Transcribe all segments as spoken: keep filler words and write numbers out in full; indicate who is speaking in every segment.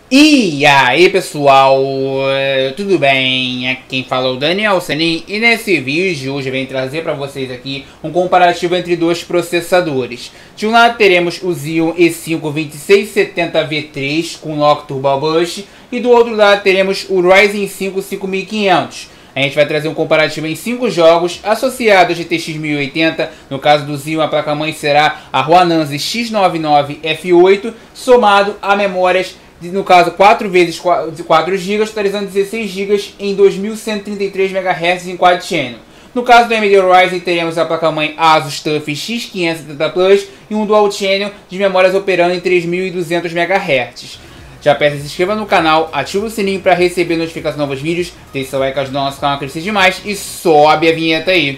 Speaker 1: E aí pessoal, tudo bem? Aqui quem fala é o Daniel Senin e nesse vídeo hoje eu venho trazer para vocês aqui um comparativo entre dois processadores. De um lado teremos o Xeon E cinco vinte e seis setenta V três com Lock Turbo Boost e do outro lado teremos o Ryzen cinco cinco mil e quinhentos. A gente vai trazer um comparativo em cinco jogos associados a G T X mil e oitenta. No caso do Xeon, a placa-mãe será a Huananzi X noventa e nove F oito, somado a memórias, no caso quatro vezes quatro gigas, totalizando dezesseis gigas em dois mil cento e trinta e três megahertz em quad channel. No caso do A M D Ryzen, teremos a placa-mãe Asus TUF X quinhentos e setenta Plus e um dual channel de memórias operando em três mil e duzentos megahertz. Já peço que se inscreva no canal, ative o sininho para receber notificação de novos vídeos, deixe seu like, ajuda o nosso canal a crescer demais e sobe a vinheta aí.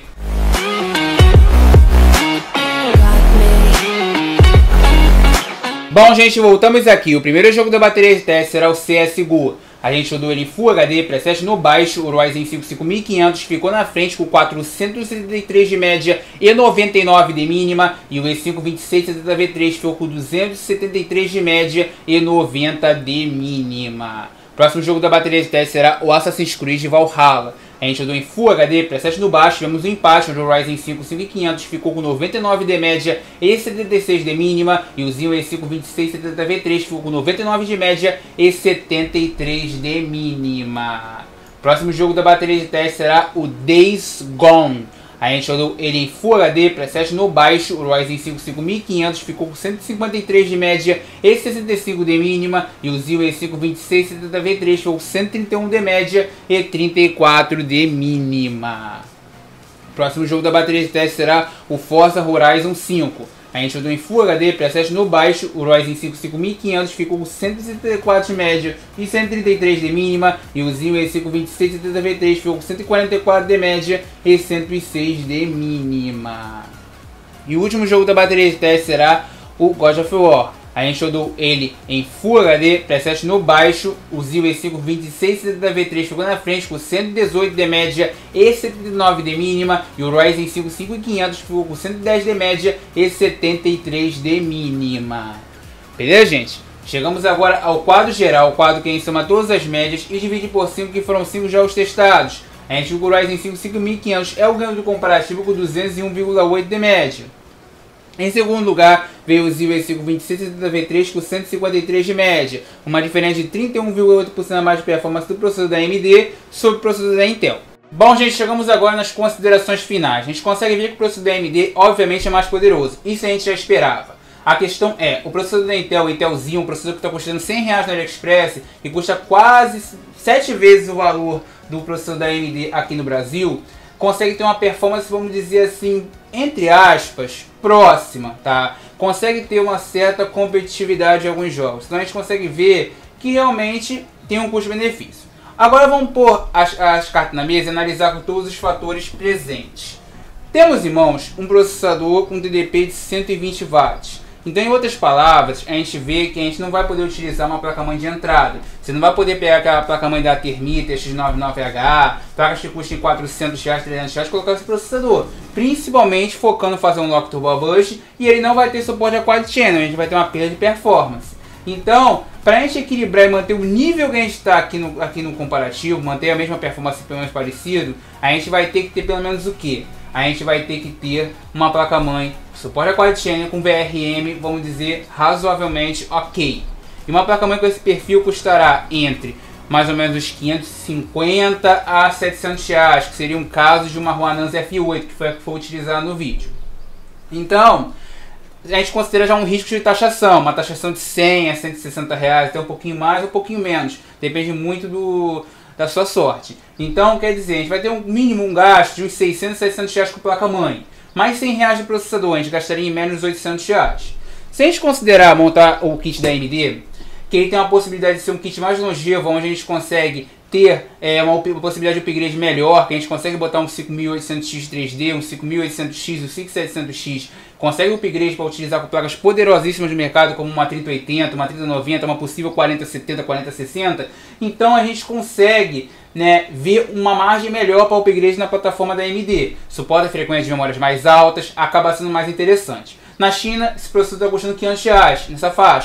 Speaker 1: Bom, gente, voltamos aqui. O primeiro jogo da bateria de teste será o C S G O. A gente rodou ele em Full H D, preset no baixo. O Ryzen cinco cinco mil e quinhentos ficou na frente com quatrocentos e setenta e três de média e noventa e nove de mínima. E o E cinco vinte e seis setenta V três ficou com duzentos e setenta e três de média e noventa de mínima. Próximo jogo da bateria de teste será o Assassin's Creed Valhalla. A gente rodou em Full H D, preset no baixo, tivemos um empate onde o Ryzen cinco cinco mil e quinhentos ficou com noventa e nove de média e setenta e seis de mínima, e o Xeon E cinco vinte e seis setenta V três ficou com noventa e nove de média e setenta e três de mínima. Próximo jogo da bateria de teste será o Days Gone. A gente rodou ele em Full H D, preset no baixo, o Ryzen cinco cinco mil e quinhentos ficou com cento e cinquenta e três de média e sessenta e cinco de mínima, e o Xeon E cinco vinte e seis setenta V três ficou com cento e trinta e um de média e trinta e quatro de mínima. Próximo jogo da bateria de teste será o Forza Horizon cinco. A gente rodou em Full H D, preset no baixo, o Ryzen cinco cinco mil e quinhentos ficou com cento e setenta e quatro de média e cento e trinta e três de mínima, e o Xeon E cinco vinte e seis setenta V três ficou com cento e quarenta e quatro de média e cento e seis de mínima. E o último jogo da bateria de teste será o God of War. A gente rodou ele em Full H D, preset no baixo, o Xeon E cinco vinte e seis setenta V três ficou na frente com cento e dezoito de média e setenta e nove de mínima, e o Ryzen cinco cinco mil e quinhentos ficou com cento e dez de média e setenta e três de mínima. Beleza, gente? Chegamos agora ao quadro geral, o quadro que a gente soma todas as médias e divide por cinco, que foram cinco jogos testados. A gente viu que o Ryzen cinco cinco mil e quinhentos é o ganho do comparativo com duzentos e um vírgula oito de média. Em segundo lugar, veio o Xeon E cinco vinte e seis setenta V três com cento e cinquenta e três de média, uma diferença de trinta e um vírgula oito por cento a mais de performance do processador da A M D sobre o processador da Intel. Bom, gente, chegamos agora nas considerações finais. A gente consegue ver que o processador da A M D, obviamente, é mais poderoso. Isso a gente já esperava. A questão é, o processador da Intel, o Intel Xeon, um processador que está custando cem reais no AliExpress, que custa quase sete vezes o valor do processador da A M D aqui no Brasil, consegue ter uma performance, vamos dizer assim, entre aspas, próxima, tá? Consegue ter uma certa competitividade em alguns jogos. Então a gente consegue ver que realmente tem um custo-benefício. Agora vamos pôr as, as cartas na mesa e analisar com todos os fatores presentes. Temos em mãos um processador com T D P de cento e vinte watts. Então, em outras palavras, a gente vê que a gente não vai poder utilizar uma placa-mãe de entrada. Você não vai poder pegar aquela placa-mãe da Thermita X noventa e nove H, placas que custam quatrocentos reais, trezentos reais, colocar esse processador. Principalmente focando em fazer um Lock Turbo Boost, e ele não vai ter suporte a quad channel, a gente vai ter uma perda de performance. Então, para a gente equilibrar e manter o nível que a gente está aqui no, aqui no comparativo, manter a mesma performance pelo menos parecido, a gente vai ter que ter pelo menos o quê? A gente vai ter que ter uma placa-mãe suporte a quad channel com V R M, vamos dizer, razoavelmente ok. E uma placa-mãe com esse perfil custará entre mais ou menos os quinhentos e cinquenta a setecentos reais, que seria um caso de uma Huananzi F oito, que foi a que foi utilizada no vídeo. Então, a gente considera já um risco de taxação, uma taxação de cem a cento e sessenta reais, até um pouquinho mais ou um pouquinho menos, depende muito do, da sua sorte. Então, quer dizer, a gente vai ter um mínimo um gasto de uns seiscentos, setecentos reais com placa-mãe. Mais cem reais de processador, a gente gastaria em menos oitocentos reais. Se a gente considerar montar o kit da A M D, que ele tem uma possibilidade de ser um kit mais longevo, onde a gente consegue ter é, uma, uma possibilidade de upgrade melhor, que a gente consegue botar um cinco mil e oitocentos X três D, um cinco mil e oitocentos X, um cinco mil e setecentos X, consegue upgrade para utilizar com placas poderosíssimas do mercado, como uma trinta oitenta, uma trinta noventa, uma possível quarenta setenta, quarenta sessenta, então a gente consegue, né, ver uma margem melhor para o upgrade na plataforma da A M D. Suporta frequências de memórias mais altas, acaba sendo mais interessante. Na China, esse processador está custando quinhentos reais, nessa faixa.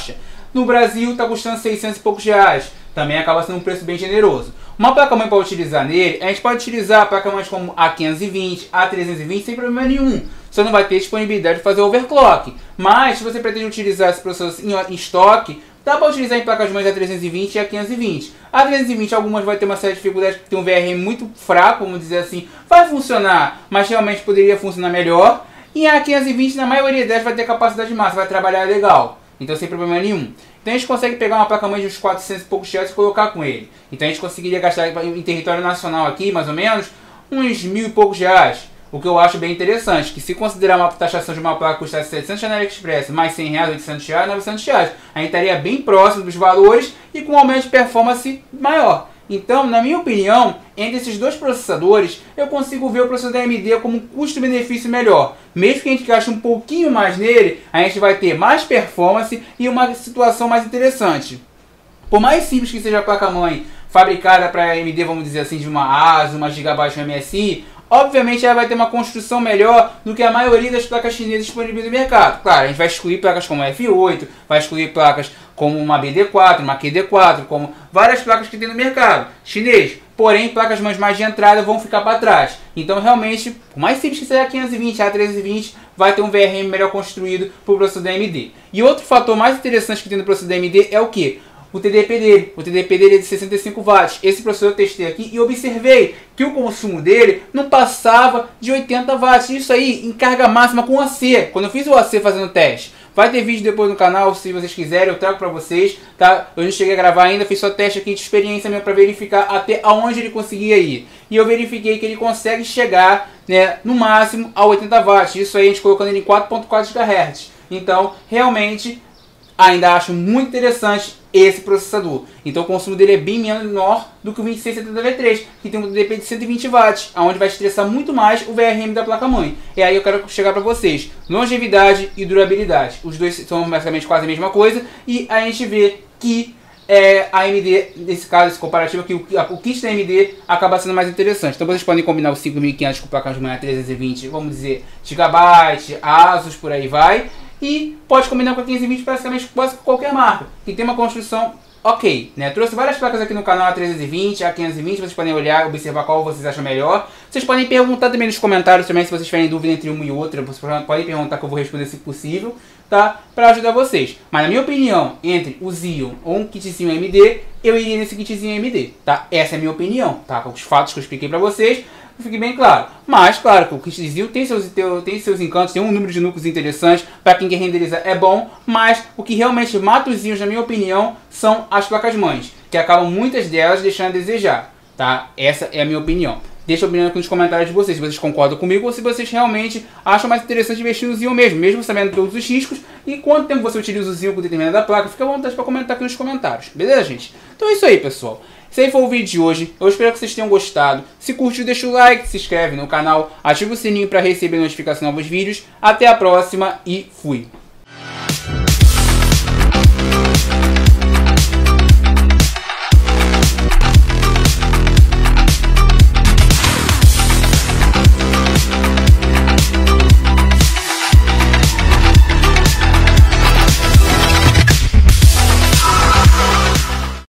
Speaker 1: No Brasil está custando seiscentos e poucos reais. Também acaba sendo um preço bem generoso. Uma placa-mãe para utilizar nele, a gente pode utilizar placas-mães como A quinhentos e vinte, A trezentos e vinte sem problema nenhum. Você não vai ter disponibilidade de fazer overclock. Mas se você pretende utilizar esse processador em, em estoque, dá para utilizar em placas-mães A trezentos e vinte e A quinhentos e vinte. A trezentos e vinte algumas vai ter uma certa dificuldade, porque tem um V R M muito fraco, vamos dizer assim. Vai funcionar, mas realmente poderia funcionar melhor. E a quinhentos e vinte na maioria delas vai ter capacidade máxima, vai trabalhar legal. Então sem problema nenhum. Então a gente consegue pegar uma placa-mãe de uns quatrocentos e poucos reais e colocar com ele. Então a gente conseguiria gastar em território nacional aqui, mais ou menos, uns mil e poucos reais. O que eu acho bem interessante, que se considerar uma taxação de uma placa custar setecentos reais na AliExpress, mais cem reais, oitocentos reais, novecentos reais, a gente estaria bem próximo dos valores e com um aumento de performance maior. Então, na minha opinião, entre esses dois processadores, eu consigo ver o processador da A M D como um custo-benefício melhor. Mesmo que a gente gaste um pouquinho mais nele, a gente vai ter mais performance e uma situação mais interessante. Por mais simples que seja a placa-mãe fabricada para a A M D, vamos dizer assim, de uma ASUS, uma Gigabyte, uma M S I, obviamente ela vai ter uma construção melhor do que a maioria das placas chinesas disponíveis no mercado. Claro, a gente vai excluir placas como a F oito, vai excluir placas como uma B D quatro, uma Q D quatro, como várias placas que tem no mercado chinês. Porém, placas mães mais de entrada vão ficar para trás. Então, realmente, por mais simples que seja a quinhentos e vinte, a trezentos e vinte, vai ter um V R M melhor construído para o processador da A M D. E outro fator mais interessante que tem no processador da A M D é o que? O T D P dele. O T D P dele é de sessenta e cinco watts. Esse processador eu testei aqui e observei que o consumo dele não passava de oitenta watts. Isso aí em carga máxima com A C. Quando eu fiz o A C fazendo teste. Vai ter vídeo depois no canal, se vocês quiserem, eu trago pra vocês, tá? Eu não cheguei a gravar ainda, fiz só teste aqui de experiência mesmo pra verificar até aonde ele conseguia ir. E eu verifiquei que ele consegue chegar, né, no máximo a oitenta watts. Isso aí a gente colocando ele em quatro ponto quatro gigahertz. Então, realmente, ainda acho muito interessante esse processador. Então o consumo dele é bem menor do que o vinte e seis setenta V três, que tem um T D P de cento e vinte watts, onde vai estressar muito mais o V R M da placa-mãe. E aí eu quero chegar para vocês. Longevidade e durabilidade. Os dois são basicamente quase a mesma coisa. E a gente vê que é, a A M D, nesse caso, esse comparativo aqui, o, o kit da A M D acaba sendo mais interessante. Então vocês podem combinar os cinco mil e quinhentos com placas de manhã trezentos e vinte, vamos dizer, Gigabyte, ASUS, por aí vai. E pode combinar com a quinhentos e vinte praticamente quase com qualquer marca, que tem uma construção ok, né? Trouxe várias placas aqui no canal, a trezentos e vinte, a quinhentos e vinte, vocês podem olhar, observar qual vocês acham melhor. Vocês podem perguntar também nos comentários também, se vocês tiverem dúvida entre uma e outra, vocês podem perguntar que eu vou responder se possível, tá? Para ajudar vocês. Mas na minha opinião, entre o Xeon ou um kitzinho A M D, eu iria nesse kitzinho A M D, tá? Essa é a minha opinião, tá? Com os fatos que eu expliquei para vocês, fique bem claro. Mas, claro, que o kit Xeon tem seus, tem seus encantos, tem um número de núcleos interessantes, para quem quer renderizar é bom, mas o que realmente mata os Xeons, na minha opinião, são as placas-mães, que acabam muitas delas deixando a desejar, tá? Essa é a minha opinião. Deixa a opinião aqui nos comentários de vocês, se vocês concordam comigo ou se vocês realmente acham mais interessante investir no Xeon mesmo, mesmo sabendo todos os riscos, e quanto tempo você utiliza o Xeon com determinada placa, fica à vontade para comentar aqui nos comentários, beleza, gente? Então é isso aí, pessoal. Esse aí foi o vídeo de hoje, eu espero que vocês tenham gostado. Se curtiu, deixa o like, se inscreve no canal, ativa o sininho para receber notificação de novos vídeos. Até a próxima e fui!